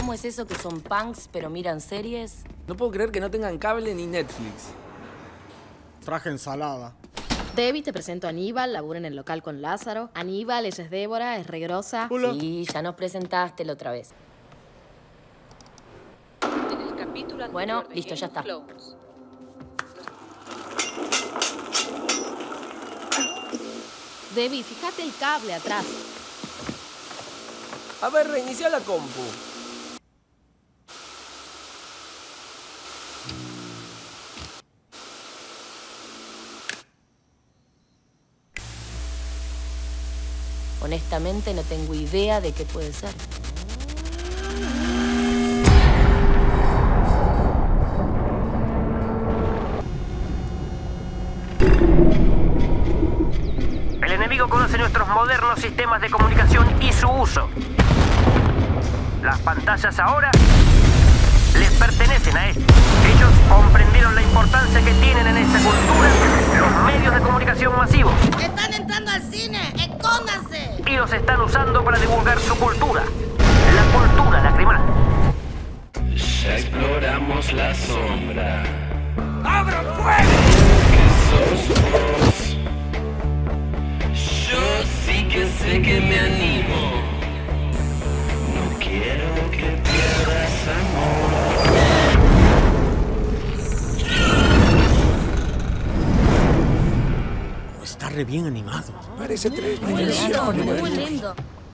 ¿Cómo es eso que son punks pero miran series? No puedo creer que no tengan cable ni Netflix. Traje ensalada. Debbie, te presento a Aníbal, labura en el local con Lázaro. Aníbal, ella es Débora, es regrosa. Hola. Sí, ya nos presentaste la otra vez. En el capítulo Bueno, anterior de listo, ya Game está. of Thrones. Debbie, fíjate el cable atrás. A ver, reinicia la compu. Honestamente no tengo idea de qué puede ser. El enemigo conoce nuestros modernos sistemas de comunicación y su uso. Las pantallas ahora les pertenecen a él. Ellos comprendieron la importancia que tienen en esta cultura los medios de comunicación masivos. ¡Están entrando al cine! ¡Escóndanse! Y los están usando para divulgar su cultura. La cultura lacrimal. Ya exploramos la sombra. ¡Abran fuego! ¿Qué sos vos? Yo sí que sé que me animo. No quiero que pierdas amor. Está re bien animado. Parece 3 dimensiones. Muy lindo.